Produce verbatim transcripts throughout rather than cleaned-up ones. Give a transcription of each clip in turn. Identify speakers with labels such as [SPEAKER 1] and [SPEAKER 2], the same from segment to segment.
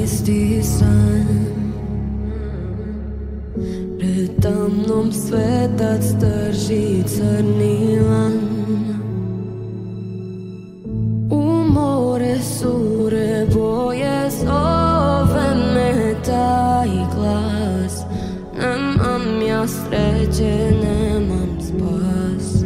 [SPEAKER 1] isti san. Pred tamnom svetac drži crni lan. U more sure boje zove me taj glas. Nemam ja sreće, nemam spas.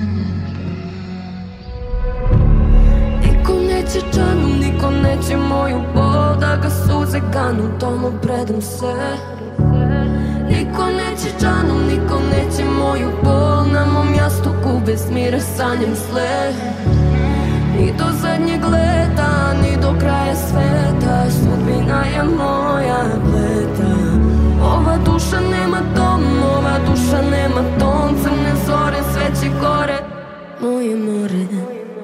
[SPEAKER 1] Niko neće džanu, niko neće moju bol, da ga suze ganu, tomu predam se. Niko neće džanu, niko neće moju bol, na mom jastuku bez mira sanjam sle. Ni do zadnjeg leta, ni do kraja sveta, sudbina je moja pleta. Ova duša nema dom, ova duša nema ton, crne zore, sveće gore, moje more.